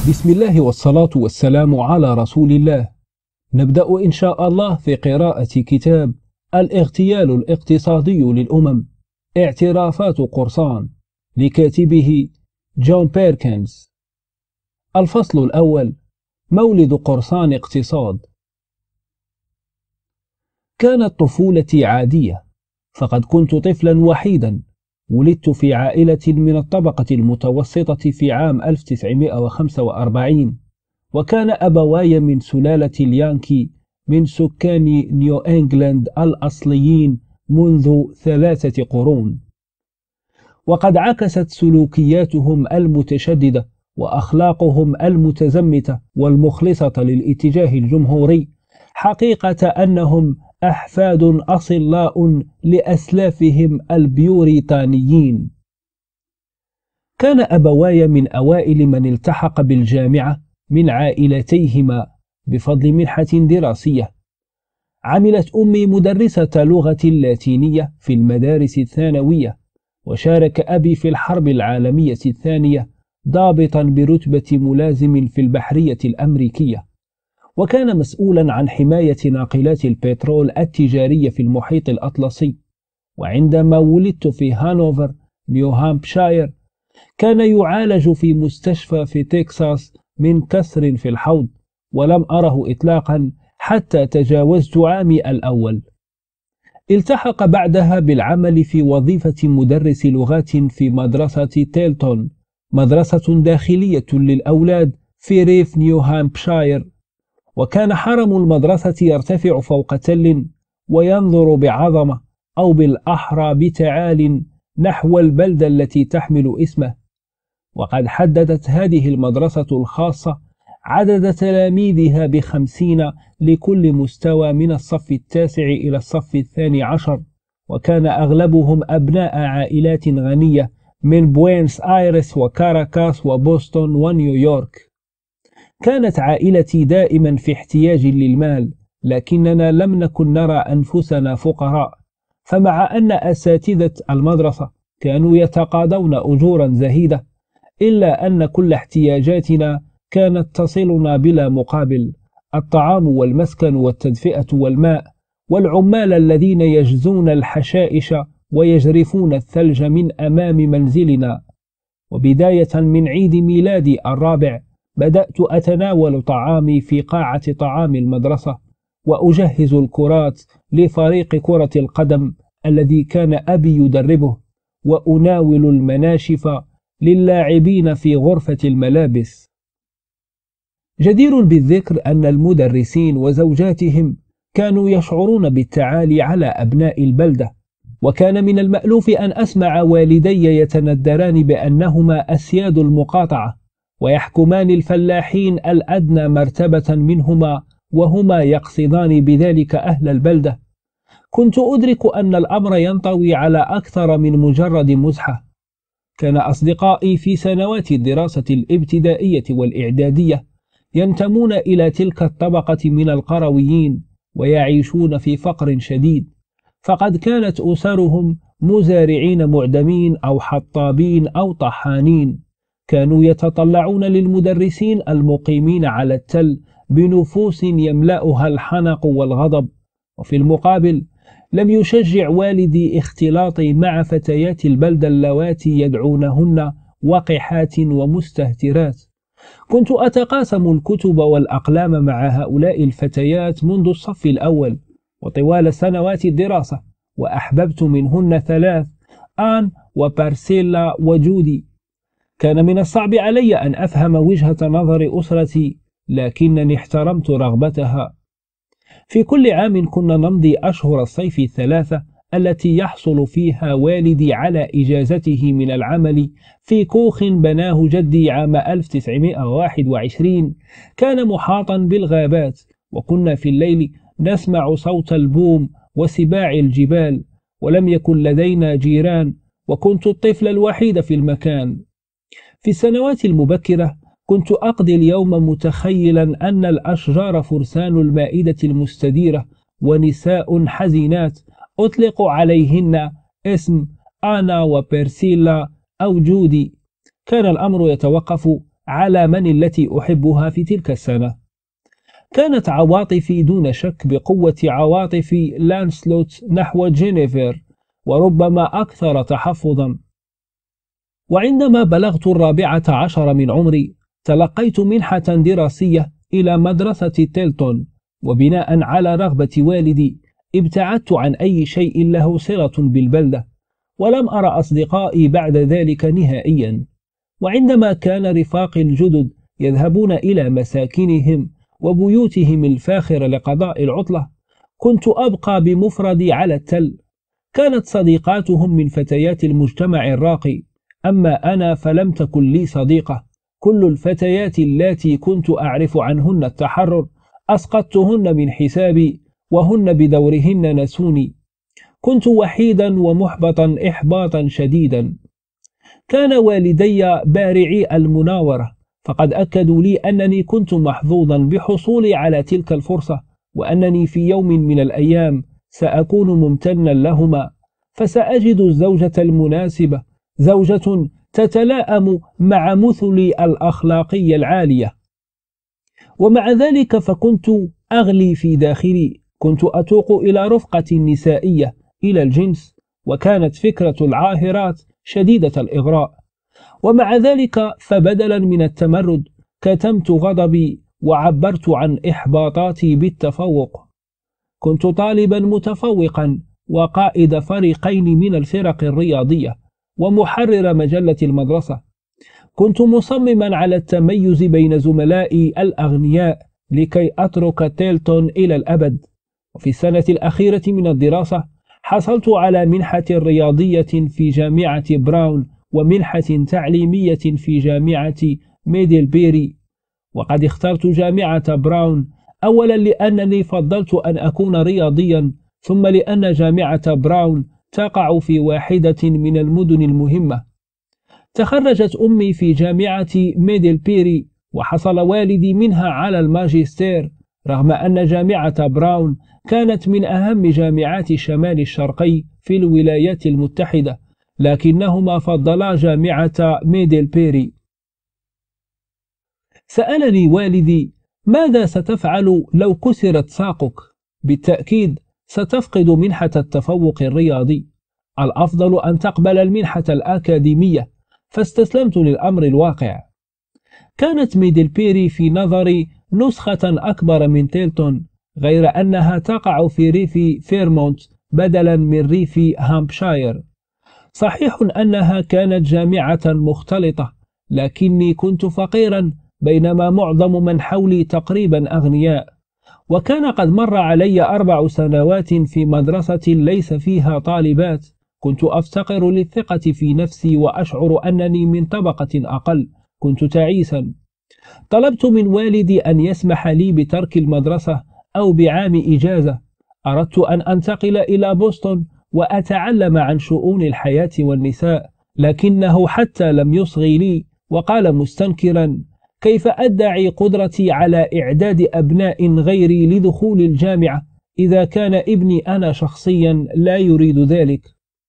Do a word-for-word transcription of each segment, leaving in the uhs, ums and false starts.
بسم الله والصلاة والسلام على رسول الله. نبدأ إن شاء الله في قراءة كتاب الاغتيال الاقتصادي للأمم، اعترافات قرصان، لكاتبه جون بيركنز. الفصل الأول: مولد قرصان اقتصاد. كانت طفولتي عادية، فقد كنت طفلا وحيدا. ولدت في عائلة من الطبقة المتوسطة في عام ألف وتسعمائة وخمسة وأربعين، وكان أبواي من سلالة اليانكي من سكان نيو إنجلاند الأصليين منذ ثلاثة قرون، وقد عكست سلوكياتهم المتشددة وأخلاقهم المتزمتة والمخلصة للاتجاه الجمهوري حقيقة أنهم أحفاد أصلاء لأسلافهم البيوريطانيين. كان أبواي من أوائل من التحق بالجامعة من عائلتيهما بفضل منحة دراسية. عملت أمي مدرسة لغة لاتينية في المدارس الثانوية، وشارك أبي في الحرب العالمية الثانية ضابطا برتبة ملازم في البحرية الأمريكية، وكان مسؤولا عن حماية ناقلات البترول التجارية في المحيط الأطلسي. وعندما ولدت في هانوفر نيو هامبشاير كان يعالج في مستشفى في تكساس من كسر في الحوض، ولم أره إطلاقا حتى تجاوزت عامي الأول. التحق بعدها بالعمل في وظيفة مدرس لغات في مدرسة تيلتون، مدرسة داخلية للأولاد في ريف نيو هامبشاير. وكان حرم المدرسة يرتفع فوق تل وينظر بعظمة، أو بالأحرى بتعال، نحو البلدة التي تحمل اسمه. وقد حددت هذه المدرسة الخاصة عدد تلاميذها بخمسين لكل مستوى من الصف التاسع إلى الصف الثاني عشر، وكان أغلبهم أبناء عائلات غنية من بوينس آيرس وكاراكاس وبوسطن ونيويورك. كانت عائلتي دائما في احتياج للمال، لكننا لم نكن نرى أنفسنا فقراء، فمع أن أساتذة المدرسة كانوا يتقاضون أجورا زهيدة، إلا أن كل احتياجاتنا كانت تصلنا بلا مقابل: الطعام والمسكن والتدفئة والماء، والعمال الذين يجزون الحشائش ويجرفون الثلج من أمام منزلنا. وبداية من عيد ميلادي الرابع بدأت أتناول طعامي في قاعة طعام المدرسة، وأجهز الكرات لفريق كرة القدم الذي كان أبي يدربه، وأناول المناشف للاعبين في غرفة الملابس. جدير بالذكر أن المدرسين وزوجاتهم كانوا يشعرون بالتعالي على أبناء البلدة، وكان من المألوف أن أسمع والدي يتندران بأنهما أسياد المقاطعة، ويحكمان الفلاحين الأدنى مرتبة منهما، وهما يقصدان بذلك أهل البلدة. كنت أدرك أن الأمر ينطوي على أكثر من مجرد مزحة. كان أصدقائي في سنوات الدراسة الابتدائية والإعدادية ينتمون إلى تلك الطبقة من القرويين، ويعيشون في فقر شديد، فقد كانت أسرهم مزارعين معدمين أو حطابين أو طحانين. كانوا يتطلعون للمدرسين المقيمين على التل بنفوس يملأها الحنق والغضب، وفي المقابل لم يشجع والدي اختلاطي مع فتيات البلدة اللواتي يدعونهن وقحات ومستهترات. كنت أتقاسم الكتب والأقلام مع هؤلاء الفتيات منذ الصف الأول وطوال سنوات الدراسة، وأحببت منهن ثلاث: آن وبارسيلا وجودي. كان من الصعب علي أن أفهم وجهة نظر أسرتي، لكنني احترمت رغبتها. في كل عام كنا نمضي أشهر الصيف الثلاثة التي يحصل فيها والدي على إجازته من العمل في كوخ بناه جدي عام ألف وتسعمائة وواحد وعشرين. كان محاطا بالغابات، وكنا في الليل نسمع صوت البوم وسباع الجبال، ولم يكن لدينا جيران، وكنت الطفل الوحيد في المكان. في السنوات المبكرة كنت أقضي اليوم متخيلا أن الأشجار فرسان المائدة المستديرة، ونساء حزينات أطلق عليهن اسم آنا وبرسيلا أو جودي. كان الأمر يتوقف على من التي أحبها في تلك السنة. كانت عواطفي دون شك بقوة عواطف لانسلوت نحو جينيفر، وربما أكثر تحفظا. وعندما بلغت الرابعة عشر من عمري تلقيت منحة دراسية إلى مدرسة تيلتون، وبناء على رغبة والدي ابتعدت عن أي شيء له صلة بالبلدة، ولم أرى أصدقائي بعد ذلك نهائيا. وعندما كان رفاقي الجدد يذهبون إلى مساكنهم وبيوتهم الفاخرة لقضاء العطلة، كنت أبقى بمفردي على التل. كانت صديقاتهم من فتيات المجتمع الراقي، أما أنا فلم تكن لي صديقة. كل الفتيات اللاتي كنت أعرف عنهن التحرر أسقطتهن من حسابي، وهن بدورهن نسوني. كنت وحيدا ومحبطا إحباطا شديدا. كان والدي بارعي المناورة، فقد أكدوا لي أنني كنت محظوظا بحصولي على تلك الفرصة، وأنني في يوم من الأيام سأكون ممتنا لهما، فسأجد الزوجة المناسبة، زوجة تتلائم مع مثلي الأخلاقي العالية. ومع ذلك فكنت أغلي في داخلي، كنت أتوق إلى رفقة نسائية، إلى الجنس، وكانت فكرة العاهرات شديدة الإغراء. ومع ذلك فبدلا من التمرد كتمت غضبي وعبرت عن إحباطاتي بالتفوق. كنت طالبا متفوقا وقائد فريقين من الفرق الرياضية ومحرر مجلة المدرسة. كنت مصمما على التميز بين زملائي الأغنياء لكي أترك تيلتون إلى الأبد. وفي السنة الأخيرة من الدراسة حصلت على منحة رياضية في جامعة براون ومنحة تعليمية في جامعة ميدلبيري. وقد اخترت جامعة براون أولا لأنني فضلت أن أكون رياضيا، ثم لأن جامعة براون تقع في واحدة من المدن المهمة. تخرجت أمي في جامعة ميدلبيري، وحصل والدي منها على الماجستير، رغم أن جامعة براون كانت من أهم جامعات الشمال الشرقي في الولايات المتحدة، لكنهما فضلا جامعة ميدلبيري. سألني والدي: ماذا ستفعل لو كسرت ساقك؟ بالتأكيد ستفقد منحة التفوق الرياضي، الأفضل أن تقبل المنحة الأكاديمية. فاستسلمت للأمر الواقع. كانت ميدلبيري في نظري نسخة أكبر من تيلتون، غير أنها تقع في ريف فيرمونت بدلا من ريف هامبشاير. صحيح أنها كانت جامعة مختلطة، لكني كنت فقيرا بينما معظم من حولي تقريبا أغنياء. وكان قد مر علي أربع سنوات في مدرسة ليس فيها طالبات. كنت أفتقر للثقة في نفسي وأشعر أنني من طبقة أقل. كنت تعيسا. طلبت من والدي أن يسمح لي بترك المدرسة أو بعام إجازة. أردت أن أنتقل إلى بوسطن وأتعلم عن شؤون الحياة والنساء، لكنه حتى لم يصغي لي، وقال مستنكرا: كيف أدعي قدرتي على إعداد أبناء غيري لدخول الجامعة إذا كان ابني أنا شخصيا لا يريد ذلك؟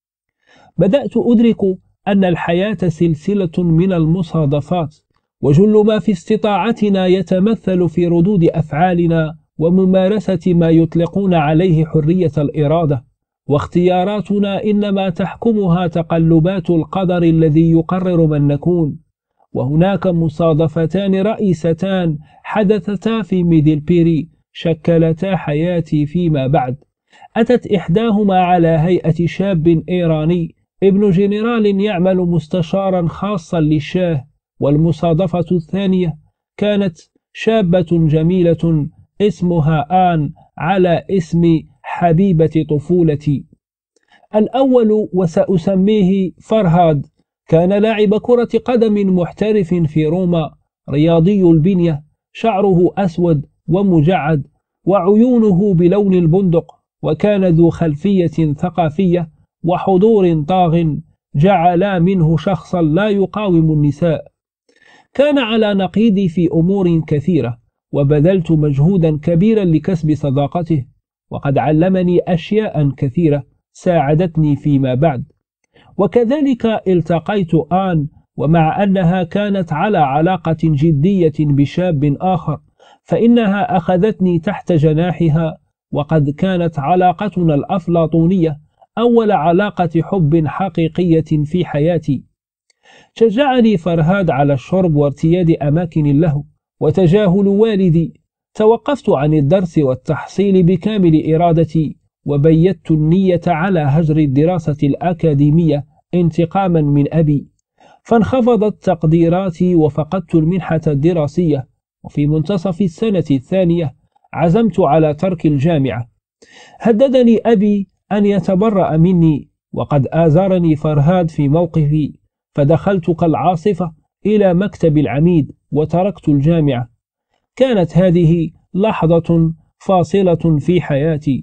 بدأت أدرك أن الحياة سلسلة من المصادفات، وجل ما في استطاعتنا يتمثل في ردود أفعالنا وممارسة ما يطلقون عليه حرية الإرادة، واختياراتنا إنما تحكمها تقلبات القدر الذي يقرر من نكون. وهناك مصادفتان رئيستان حدثتا في ميدلبيري شكلتا حياتي فيما بعد. أتت إحداهما على هيئة شاب إيراني ابن جنرال يعمل مستشارا خاصا للشاه، والمصادفة الثانية كانت شابة جميلة اسمها آن على اسم حبيبة طفولتي. الأول وسأسميه فرهاد كان لاعب كرة قدم محترف في روما، رياضي البنية، شعره أسود ومجعد وعيونه بلون البندق، وكان ذو خلفية ثقافية وحضور طاغ جعلا منه شخصا لا يقاوم النساء. كان على نقيضي في أمور كثيرة، وبذلت مجهودا كبيرا لكسب صداقته، وقد علمني أشياء كثيرة ساعدتني فيما بعد. وكذلك التقيت آن ومع أنها كانت على علاقة جدية بشاب آخر فإنها أخذتني تحت جناحها، وقد كانت علاقتنا الأفلاطونية أول علاقة حب حقيقية في حياتي. شجعني فرهاد على الشرب وارتياد أماكن اللهو وتجاهل والدي. توقفت عن الدرس والتحصيل بكامل إرادتي، وبيت النية على هجر الدراسة الأكاديمية انتقاما من أبي، فانخفضت تقديراتي وفقدت المنحة الدراسية. وفي منتصف السنة الثانية عزمت على ترك الجامعة. هددني أبي أن يتبرأ مني، وقد آزرني فرهاد في موقفي، فدخلت كالعاصفة إلى مكتب العميد وتركت الجامعة. كانت هذه لحظة فاصلة في حياتي.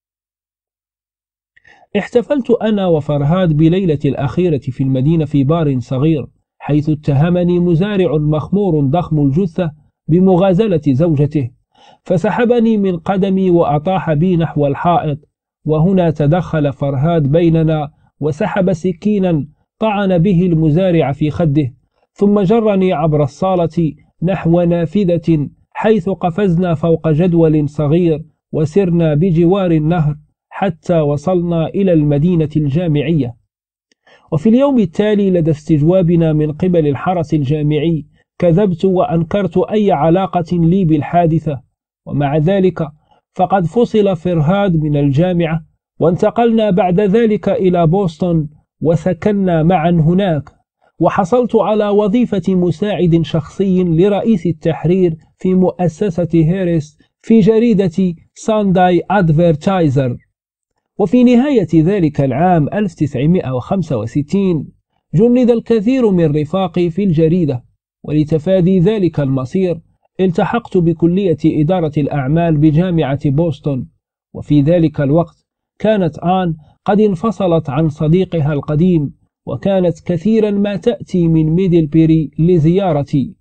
احتفلت أنا وفرهاد بليلة الأخيرة في المدينة في بار صغير، حيث اتهمني مزارع مخمور ضخم الجثة بمغازلة زوجته، فسحبني من قدمي وأطاح بي نحو الحائط. وهنا تدخل فرهاد بيننا وسحب سكينا طعن به المزارع في خده، ثم جرني عبر الصالة نحو نافذة، حيث قفزنا فوق جدول صغير وسرنا بجوار النهر حتى وصلنا إلى المدينة الجامعية. وفي اليوم التالي لدى استجوابنا من قبل الحرس الجامعي كذبت وأنكرت أي علاقة لي بالحادثة، ومع ذلك فقد فصل فرهاد من الجامعة، وانتقلنا بعد ذلك إلى بوسطن وسكننا معا هناك. وحصلت على وظيفة مساعد شخصي لرئيس التحرير في مؤسسة هيرس في جريدة سانداي أدفيرتايزر. وفي نهاية ذلك العام ألف وتسعمائة وخمسة وستين جند الكثير من رفاقي في الجريدة، ولتفادي ذلك المصير التحقت بكلية إدارة الأعمال بجامعة بوسطن. وفي ذلك الوقت كانت آن قد انفصلت عن صديقها القديم، وكانت كثيرا ما تأتي من ميدلبري لزيارتي.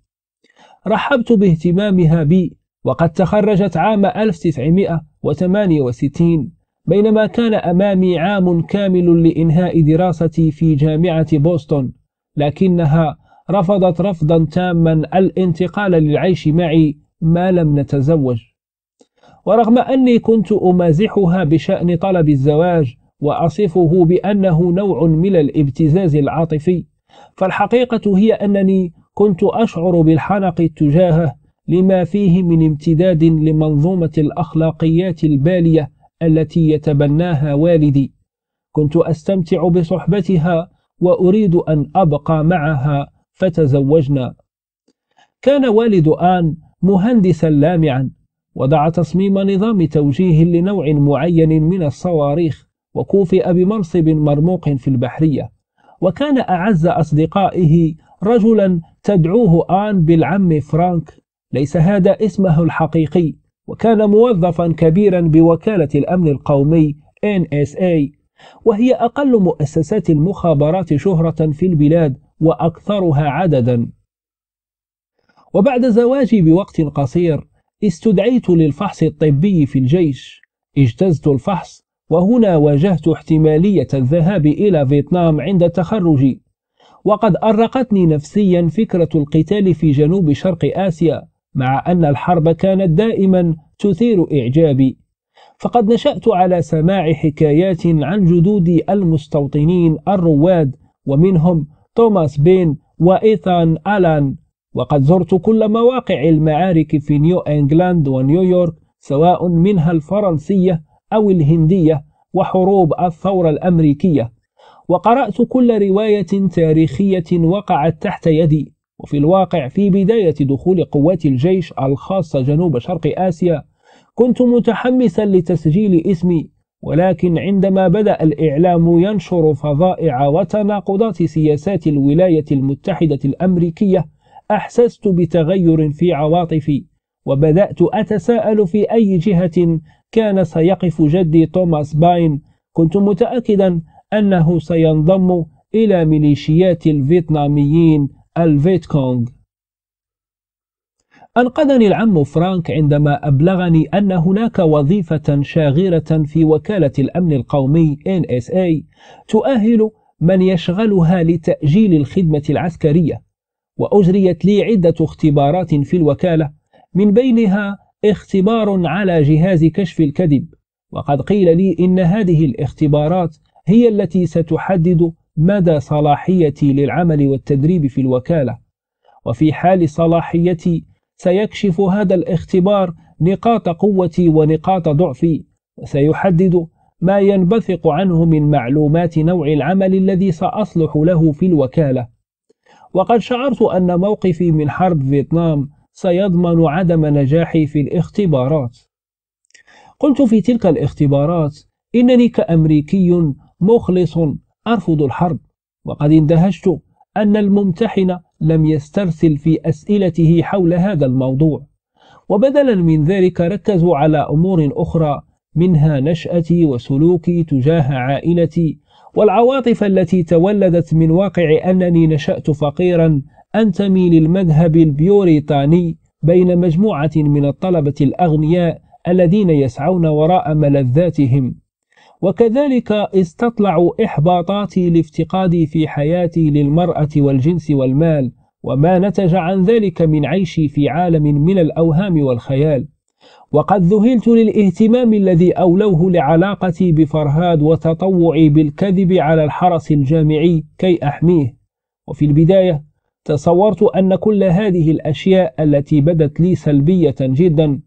رحبت باهتمامها بي، وقد تخرجت عام ألف وتسعمائة وثمانية وستين، بينما كان أمامي عام كامل لإنهاء دراستي في جامعة بوسطن، لكنها رفضت رفضا تاما الانتقال للعيش معي ما لم نتزوج. ورغم أني كنت أمازحها بشأن طلب الزواج وأصفه بأنه نوع من الابتزاز العاطفي، فالحقيقة هي أنني كنت أشعر بالحنق تجاهه لما فيه من امتداد لمنظومة الأخلاقيات البالية التي يتبناها والدي. كنت أستمتع بصحبتها وأريد أن أبقى معها، فتزوجنا. كان والد آن مهندسا لامعا، وضع تصميم نظام توجيه لنوع معين من الصواريخ، وكوفئ بمنصب مرموق في البحرية. وكان أعز أصدقائه رجلا تدعوه آن بالعم فرانك، ليس هذا اسمه الحقيقي، وكان موظفا كبيرا بوكالة الأمن القومي إن إس إيه، وهي أقل مؤسسات المخابرات شهرة في البلاد وأكثرها عددا. وبعد زواجي بوقت قصير استدعيت للفحص الطبي في الجيش. اجتزت الفحص، وهنا واجهت احتمالية الذهاب إلى فيتنام عند تخرجي، وقد أرقتني نفسيا فكرة القتال في جنوب شرق آسيا، مع أن الحرب كانت دائما تثير إعجابي. فقد نشأت على سماع حكايات عن جدودي المستوطنين الرواد، ومنهم توماس بين وإيثان آلان. وقد زرت كل مواقع المعارك في نيو إنجلاند ونيويورك، سواء منها الفرنسية أو الهندية وحروب الثورة الأمريكية، وقرأت كل رواية تاريخية وقعت تحت يدي. وفي الواقع في بداية دخول قوات الجيش الخاصة جنوب شرق آسيا كنت متحمسا لتسجيل اسمي، ولكن عندما بدأ الإعلام ينشر فظائع وتناقضات سياسات الولاية المتحدة الأمريكية أحسست بتغير في عواطفي، وبدأت أتساءل في أي جهة كان سيقف جدي توماس باين. كنت متأكدا أنه سينضم إلى ميليشيات الفيتناميين الفيت كونغ. أنقذني العم فرانك عندما أبلغني أن هناك وظيفة شاغرة في وكالة الأمن القومي إن إس إيه تؤهل من يشغلها لتأجيل الخدمة العسكرية، وأجريت لي عدة اختبارات في الوكالة، من بينها اختبار على جهاز كشف الكذب، وقد قيل لي إن هذه الاختبارات هي التي ستحدد مدى صلاحيتي للعمل والتدريب في الوكالة. وفي حال صلاحيتي سيكشف هذا الاختبار نقاط قوتي ونقاط ضعفي، وسيحدد ما ينبثق عنه من معلومات نوع العمل الذي سأصلح له في الوكالة. وقد شعرت أن موقفي من حرب فيتنام سيضمن عدم نجاحي في الاختبارات. قلت في تلك الاختبارات إنني كأمريكي مخلص أرفض الحرب، وقد اندهشت أن الممتحن لم يسترسل في أسئلته حول هذا الموضوع، وبدلا من ذلك ركزوا على أمور أخرى، منها نشأتي وسلوكي تجاه عائلتي، والعواطف التي تولدت من واقع أنني نشأت فقيرا أنتمي للمذهب البيوريتاني بين مجموعة من الطلبة الأغنياء الذين يسعون وراء ملذاتهم. وكذلك استطلعوا إحباطاتي لافتقادي في حياتي للمرأة والجنس والمال، وما نتج عن ذلك من عيشي في عالم من الأوهام والخيال. وقد ذهلت للاهتمام الذي أولوه لعلاقتي بفرهاد وتطوعي بالكذب على الحرس الجامعي كي أحميه. وفي البداية تصورت أن كل هذه الأشياء التي بدت لي سلبية جدا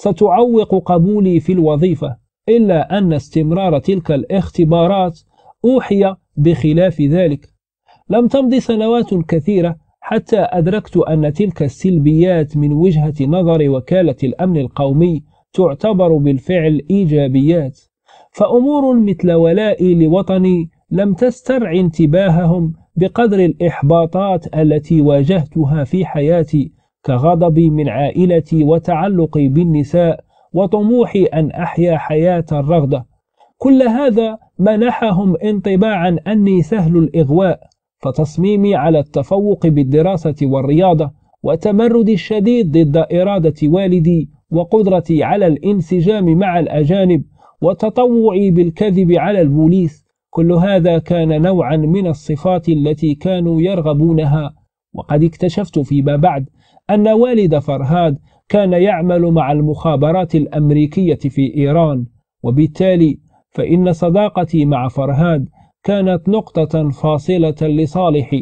ستعوق قبولي في الوظيفة، إلا أن استمرار تلك الاختبارات أوحي بخلاف ذلك. لم تمض سنوات كثيرة حتى أدركت أن تلك السلبيات من وجهة نظر وكالة الأمن القومي تعتبر بالفعل إيجابيات، فأمور مثل ولائي لوطني لم تسترع انتباههم بقدر الإحباطات التي واجهتها في حياتي، كغضبي من عائلتي وتعلقي بالنساء وطموحي أن أحيا حياة الرغدة. كل هذا منحهم انطباعا أني سهل الإغواء، فتصميمي على التفوق بالدراسة والرياضة، وتمردي الشديد ضد إرادة والدي، وقدرتي على الانسجام مع الأجانب، وتطوعي بالكذب على البوليس، كل هذا كان نوعا من الصفات التي كانوا يرغبونها. وقد اكتشفت فيما بعد أن والد فرهاد كان يعمل مع المخابرات الأمريكية في إيران، وبالتالي فإن صداقتي مع فرهاد كانت نقطة فاصلة لصالحي.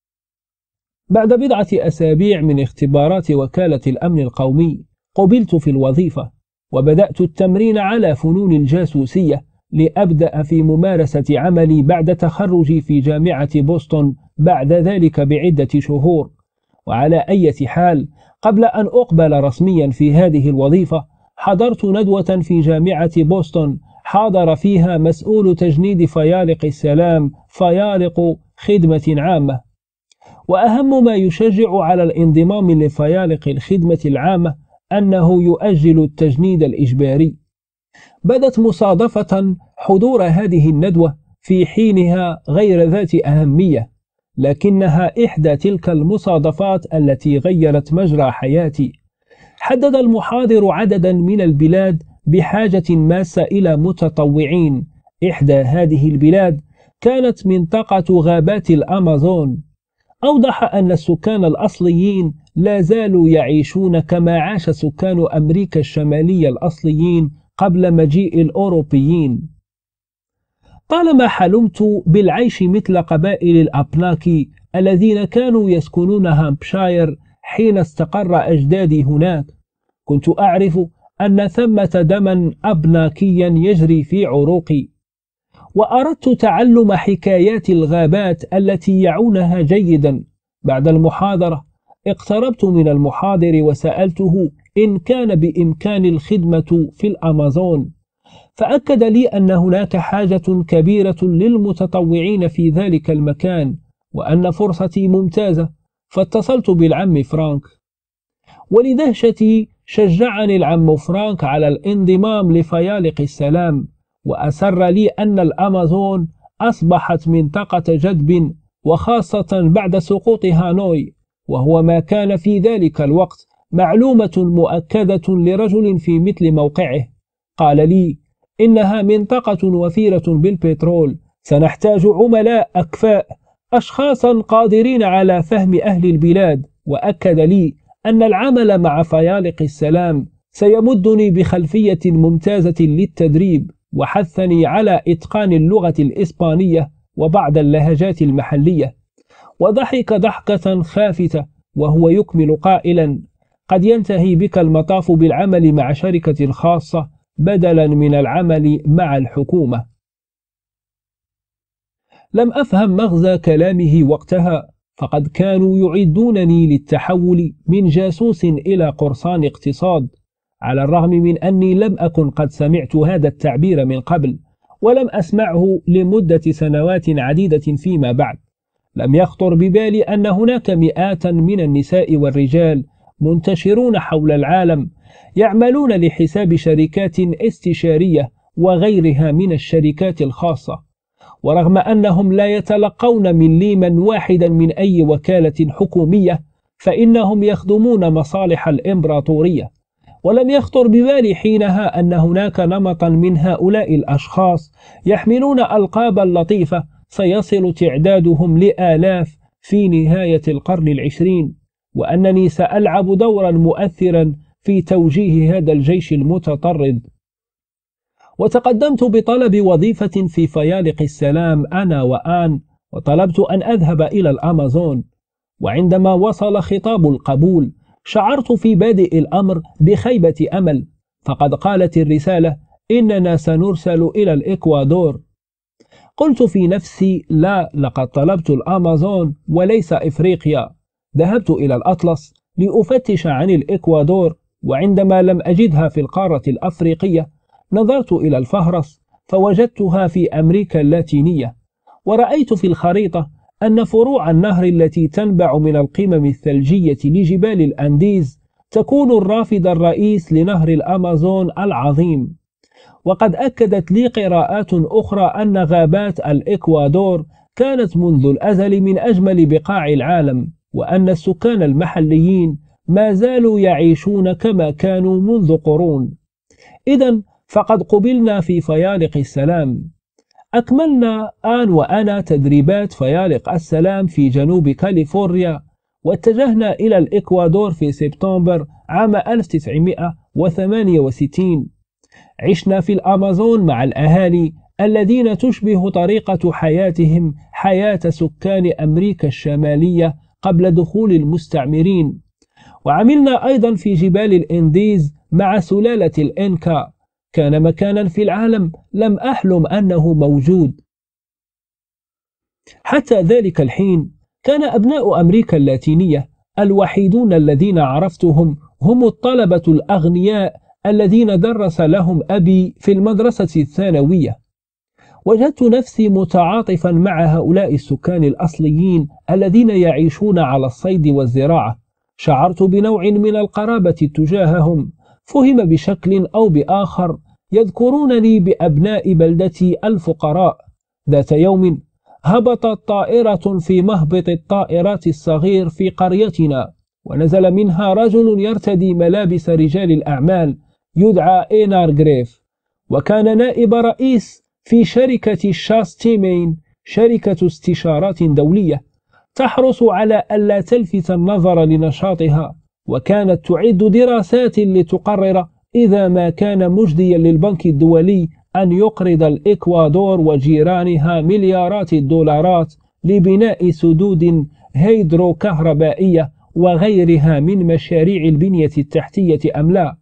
بعد بضعة أسابيع من اختبارات وكالة الأمن القومي قبلت في الوظيفة، وبدأت التمرين على فنون الجاسوسية لأبدأ في ممارسة عملي بعد تخرجي في جامعة بوسطن بعد ذلك بعدة شهور. وعلى أي حال، قبل أن أقبل رسميا في هذه الوظيفة حضرت ندوة في جامعة بوسطن حاضر فيها مسؤول تجنيد فيالق السلام فيالق خدمة عامة. وأهم ما يشجع على الانضمام لفيالق الخدمة العامة أنه يؤجل التجنيد الإجباري. بدت مصادفة حضور هذه الندوة في حينها غير ذات أهمية، لكنها إحدى تلك المصادفات التي غيرت مجرى حياتي. حدد المحاضر عددا من البلاد بحاجة ماسة إلى متطوعين. إحدى هذه البلاد كانت منطقة غابات الأمازون. أوضح أن السكان الأصليين لا زالوا يعيشون كما عاش سكان أمريكا الشمالية الأصليين قبل مجيء الأوروبيين. طالما حلمت بالعيش مثل قبائل الأبناكي الذين كانوا يسكنون هامبشاير حين استقر أجدادي هناك. كنت أعرف أن ثمة دما أبناكيا يجري في عروقي، وأردت تعلم حكايات الغابات التي يعونها جيدا. بعد المحاضرة اقتربت من المحاضر وسألته إن كان بإمكان الخدمة في الأمازون، فأكد لي أن هناك حاجة كبيرة للمتطوعين في ذلك المكان، وأن فرصتي ممتازة. فاتصلت بالعم فرانك، ولدهشتي شجعني العم فرانك على الانضمام لفيالق السلام، وأسر لي أن الأمازون أصبحت منطقة جذب، وخاصة بعد سقوط هانوي، وهو ما كان في ذلك الوقت معلومة مؤكدة لرجل في مثل موقعه. قال لي إنها منطقة وفيرة بالبترول، سنحتاج عملاء أكفاء، أشخاصا قادرين على فهم أهل البلاد. وأكد لي أن العمل مع فيالق السلام سيمدني بخلفية ممتازة للتدريب، وحثني على إتقان اللغة الإسبانية وبعض اللهجات المحلية. وضحك ضحكة خافتة وهو يكمل قائلا: قد ينتهي بك المطاف بالعمل مع شركة خاصة بدلا من العمل مع الحكومة. لم أفهم مغزى كلامه وقتها، فقد كانوا يعدونني للتحول من جاسوس إلى قرصان اقتصاد، على الرغم من أني لم أكن قد سمعت هذا التعبير من قبل، ولم أسمعه لمدة سنوات عديدة فيما بعد. لم يخطر ببالي أن هناك مئات من النساء والرجال منتشرون حول العالم يعملون لحساب شركات استشارية وغيرها من الشركات الخاصة، ورغم أنهم لا يتلقون مليما واحدا من أي وكالة حكومية فإنهم يخدمون مصالح الإمبراطورية. ولم يخطر ببالي حينها أن هناك نمطا من هؤلاء الأشخاص يحملون ألقابا لطيفة سيصل تعدادهم لآلاف في نهاية القرن العشرين، وأنني سألعب دورا مؤثرا في توجيه هذا الجيش المتطرد. وتقدمت بطلب وظيفة في فيالق السلام أنا وآن، وطلبت أن أذهب إلى الأمازون. وعندما وصل خطاب القبول شعرت في بادئ الأمر بخيبة أمل، فقد قالت الرسالة: إننا سنرسل إلى الإكوادور. قلت في نفسي: لا، لقد طلبت الأمازون وليس إفريقيا. ذهبت إلى الأطلس لأفتش عن الإكوادور، وعندما لم أجدها في القارة الأفريقية نظرت إلى الفهرس فوجدتها في أمريكا اللاتينية. ورأيت في الخريطة أن فروع النهر التي تنبع من القمم الثلجية لجبال الأنديز تكون الرافد الرئيس لنهر الأمازون العظيم. وقد أكدت لي قراءات أخرى أن غابات الإكوادور كانت منذ الأزل من أجمل بقاع العالم، وأن السكان المحليين ما زالوا يعيشون كما كانوا منذ قرون. إذن فقد قبلنا في فيالق السلام. أكملنا آن وأنا تدريبات فيالق السلام في جنوب كاليفورنيا، واتجهنا إلى الإكوادور في سبتمبر عام ألف وتسعمائة وثمانية وستين. عشنا في الأمازون مع الأهالي الذين تشبه طريقة حياتهم حياة سكان أمريكا الشمالية قبل دخول المستعمرين. وعملنا أيضا في جبال الإنديز مع سلالة الإنكا. كان مكانا في العالم لم أحلم أنه موجود. حتى ذلك الحين كان أبناء أمريكا اللاتينية الوحيدون الذين عرفتهم هم الطلبة الأغنياء الذين درس لهم أبي في المدرسة الثانوية. وجدت نفسي متعاطفا مع هؤلاء السكان الأصليين الذين يعيشون على الصيد والزراعة. شعرت بنوع من القرابة تجاههم، فهم بشكل أو بآخر يذكرونني بأبناء بلدتي الفقراء. ذات يوم هبطت طائرة في مهبط الطائرات الصغير في قريتنا، ونزل منها رجل يرتدي ملابس رجال الأعمال يدعى إينار جريف، وكان نائب رئيس في شركة شاستيمين، شركة استشارات دولية تحرص على ألا تلفت النظر لنشاطها، وكانت تعد دراسات لتقرر إذا ما كان مجديا للبنك الدولي أن يقرض الإكوادور وجيرانها مليارات الدولارات لبناء سدود هيدروكهربائية وغيرها من مشاريع البنية التحتية أم لا.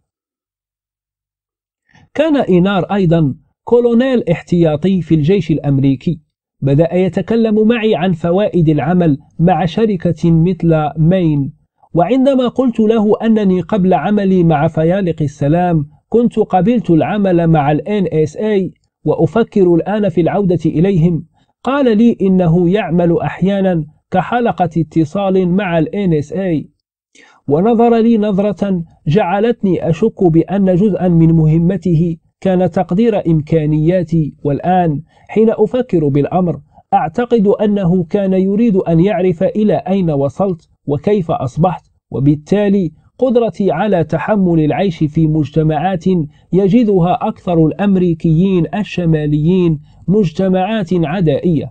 كان إينار أيضا كولونيل احتياطي في الجيش الأمريكي. بدأ يتكلم معي عن فوائد العمل مع شركة مثل مين، وعندما قلت له أنني قبل عملي مع فيالق السلام كنت قبلت العمل مع ال إن إس إيه وأفكر الآن في العودة إليهم، قال لي إنه يعمل أحيانا كحلقة اتصال مع ال إن إس إيه، ونظر لي نظرة جعلتني أشك بأن جزءا من مهمته كان تقدير إمكانياتي. والآن حين أفكر بالأمر أعتقد أنه كان يريد أن يعرف إلى أين وصلت وكيف أصبحت، وبالتالي قدرتي على تحمل العيش في مجتمعات يجدها أكثر الأمريكيين الشماليين مجتمعات عدائية.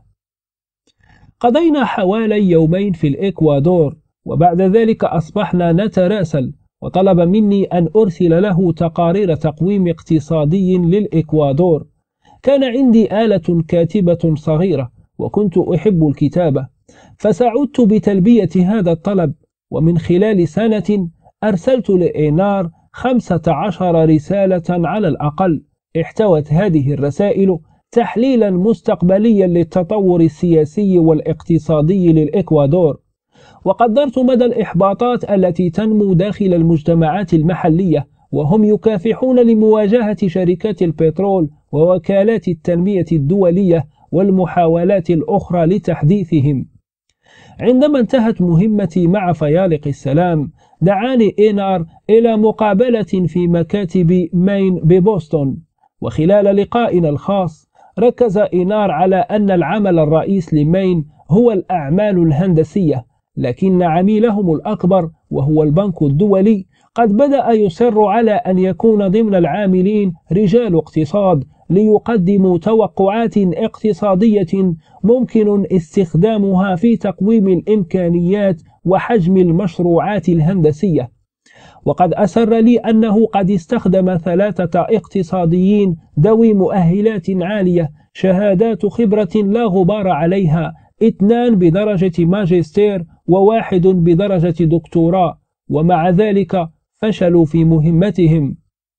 قضينا حوالي يومين في الإكوادور، وبعد ذلك أصبحنا نتراسل، وطلب مني أن أرسل له تقارير تقويم اقتصادي للإكوادور. كان عندي آلة كاتبة صغيرة وكنت أحب الكتابة، فسعدت بتلبية هذا الطلب، ومن خلال سنة أرسلت لإينار خمسة عشر رسالة على الأقل. احتوت هذه الرسائل تحليلا مستقبليا للتطور السياسي والاقتصادي للإكوادور، وقدرت مدى الإحباطات التي تنمو داخل المجتمعات المحلية، وهم يكافحون لمواجهة شركات البترول ووكالات التنمية الدولية والمحاولات الأخرى لتحديثهم. عندما انتهت مهمتي مع فيالق السلام، دعاني إينار إلى مقابلة في مكاتب مين ببوسطن، وخلال لقائنا الخاص ركز إينار على أن العمل الرئيس لمين هو الأعمال الهندسية، لكن عميلهم الأكبر وهو البنك الدولي قد بدأ يصر على أن يكون ضمن العاملين رجال اقتصاد ليقدموا توقعات اقتصادية ممكن استخدامها في تقويم الإمكانيات وحجم المشروعات الهندسية. وقد أسر لي أنه قد استخدم ثلاثة اقتصاديين ذوي مؤهلات عالية، شهادات خبرة لا غبار عليها، اثنان بدرجة ماجستير وواحد بدرجة دكتوراه، ومع ذلك فشلوا في مهمتهم.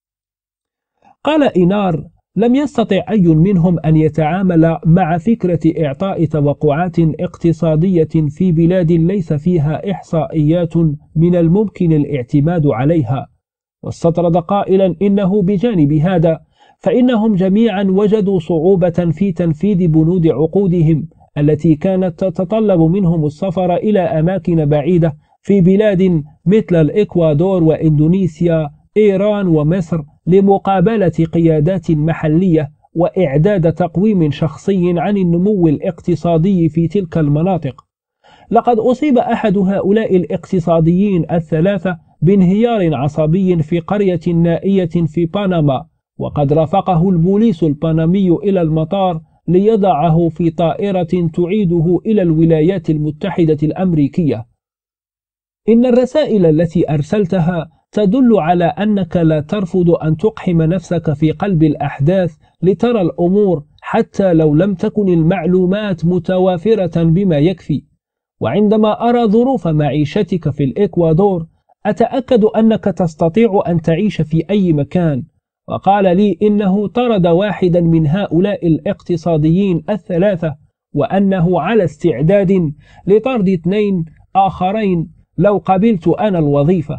قال إينار: لم يستطع أي منهم أن يتعامل مع فكرة إعطاء توقعات اقتصادية في بلاد ليس فيها إحصائيات من الممكن الاعتماد عليها. واستطرد قائلا إنه بجانب هذا فإنهم جميعا وجدوا صعوبة في تنفيذ بنود عقودهم التي كانت تتطلب منهم السفر إلى أماكن بعيدة في بلاد مثل الإكوادور وإندونيسيا، إيران ومصر، لمقابلة قيادات محلية وإعداد تقويم شخصي عن النمو الاقتصادي في تلك المناطق. لقد أصيب أحد هؤلاء الاقتصاديين الثلاثة بانهيار عصبي في قرية نائية في بنما، وقد رافقه البوليس البنمي إلى المطار ليضعه في طائرة تعيده إلى الولايات المتحدة الأمريكية. إن الرسائل التي أرسلتها تدل على أنك لا ترفض أن تقحم نفسك في قلب الأحداث لترى الأمور حتى لو لم تكن المعلومات متوافرة بما يكفي. وعندما أرى ظروف معيشتك في الإكوادور أتأكد أنك تستطيع أن تعيش في أي مكان. وقال لي إنه طرد واحدا من هؤلاء الاقتصاديين الثلاثة، وأنه على استعداد لطرد اثنين آخرين لو قبلت أنا الوظيفة.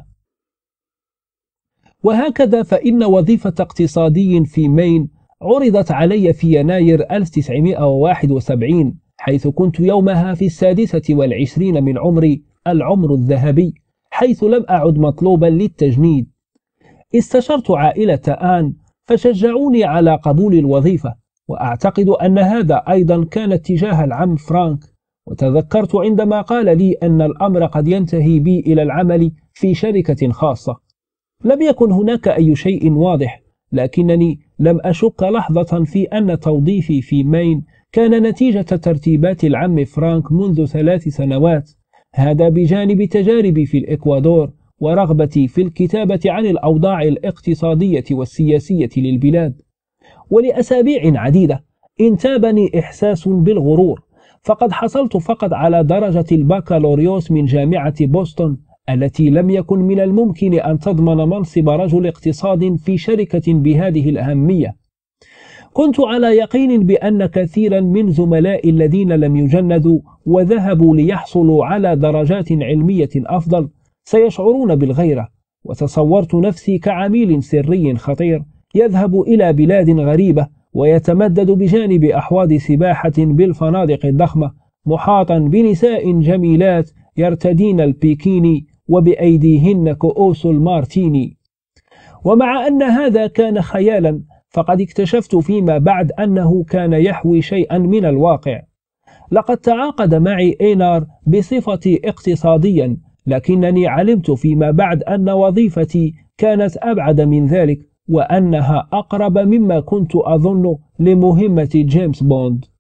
وهكذا فإن وظيفة اقتصادي في مين عرضت علي في يناير ألف وتسعمائة وواحد وسبعين، حيث كنت يومها في السادسة والعشرين من عمري، العمر الذهبي، حيث لم أعد مطلوبا للتجنيد. استشرت عائلة آن فشجعوني على قبول الوظيفة، وأعتقد أن هذا أيضا كان اتجاه العم فرانك. وتذكرت عندما قال لي أن الأمر قد ينتهي بي إلى العمل في شركة خاصة. لم يكن هناك أي شيء واضح، لكنني لم أشك لحظة في أن توظيفي في مين كان نتيجة ترتيبات العم فرانك منذ ثلاث سنوات، هذا بجانب تجاربي في الإكوادور ورغبتي في الكتابة عن الأوضاع الاقتصادية والسياسية للبلاد. ولأسابيع عديدة انتابني إحساس بالغرور، فقد حصلت فقط على درجة البكالوريوس من جامعة بوسطن، التي لم يكن من الممكن أن تضمن منصب رجل اقتصاد في شركة بهذه الأهمية. كنت على يقين بأن كثيرا من زملائي الذين لم يجندوا وذهبوا ليحصلوا على درجات علمية أفضل سيشعرون بالغيرة، وتصورت نفسي كعميل سري خطير يذهب إلى بلاد غريبة ويتمدد بجانب أحواض سباحة بالفنادق الضخمة، محاطا بنساء جميلات يرتدين البيكيني وبأيديهن كؤوس المارتيني. ومع أن هذا كان خيالا، فقد اكتشفت فيما بعد أنه كان يحوي شيئا من الواقع. لقد تعاقد معي إينار بصفتي اقتصاديا، لكنني علمت فيما بعد أن وظيفتي كانت أبعد من ذلك، وأنها أقرب مما كنت أظن لمهمة جيمس بوند.